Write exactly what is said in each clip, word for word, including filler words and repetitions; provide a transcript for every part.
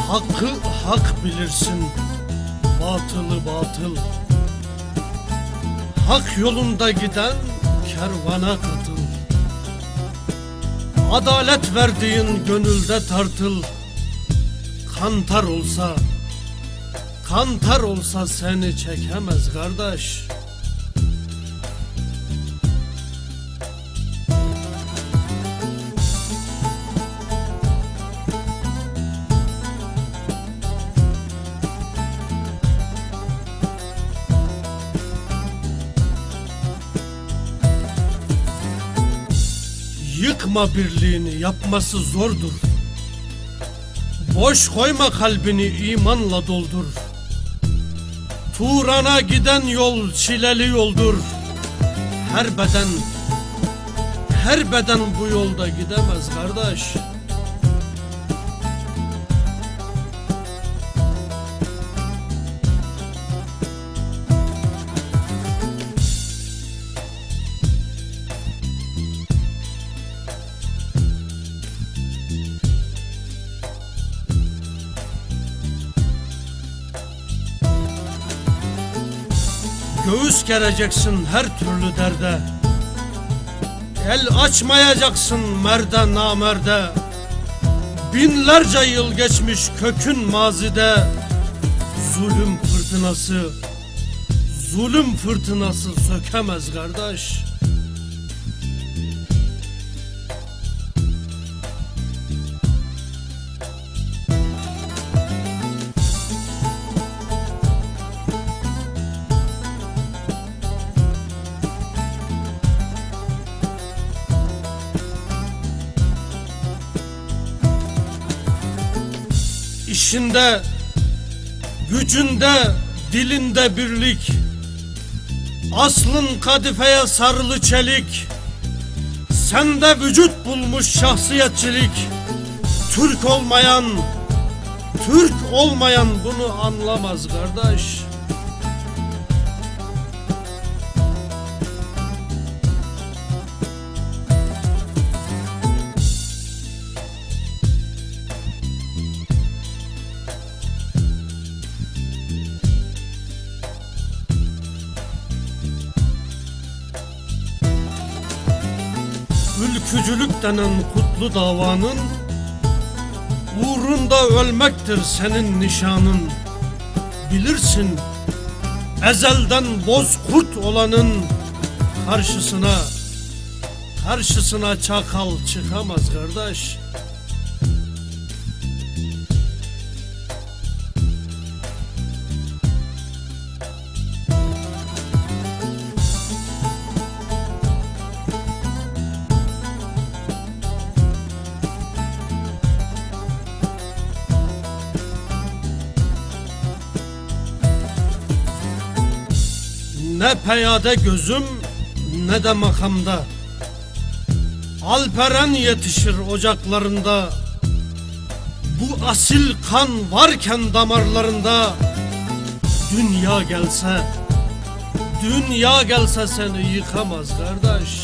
Hakkı hak bilirsin, batılı batıl. Hak yolunda giden kervana katıl. Adalet verdiğin gönülde tartıl. Kantar olsa, kantar olsa seni çekemez kardeş. Yıkma birliğini, yapması zordur. Boş koyma kalbini, imanla doldur. Turan'a giden yol çileli yoldur. Her beden, her beden bu yolda gidemez kardeş. Göğüs gereceksin her türlü derde. El açmayacaksın merde namerde. Binlerce yıl geçmiş kökün mazide. Zulüm fırtınası, zulüm fırtınası sökemez kardeş. İşinde, gücünde, dilinde birlik. Aslın kadifeye sarılı çelik. Sende vücut bulmuş şahsiyetçilik. Türk olmayan, Türk olmayan bunu anlamaz kardeş. Ülkücülük denen kutlu davanın uğrunda ölmektir senin nişanın. Bilirsin ezelden bozkurt olanın karşısına, karşısına çakal çıkamaz kardeş. Ne peyade gözüm ne de makamda. Alperen yetişir ocaklarında. Bu asil kan varken damarlarında. Dünya gelse, dünya gelse seni yıkamaz kardeş.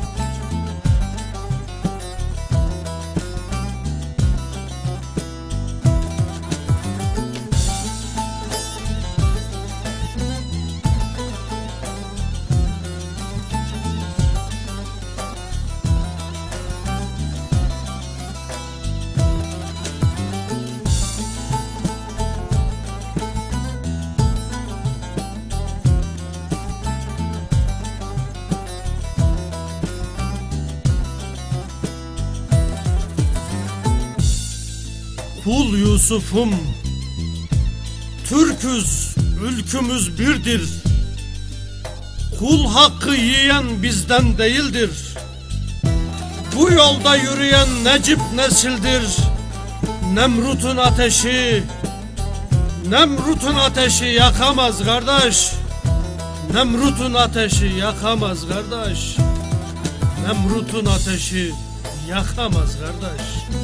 Kul Yusuf'um, Türküz, ülkümüz birdir. Kul hakkı yiyen bizden değildir. Bu yolda yürüyen Necip nesildir. Nemrut'un ateşi, Nemrut'un ateşi yakamaz kardeş. Nemrut'un ateşi yakamaz kardeş. Nemrut'un ateşi yakamaz kardeş.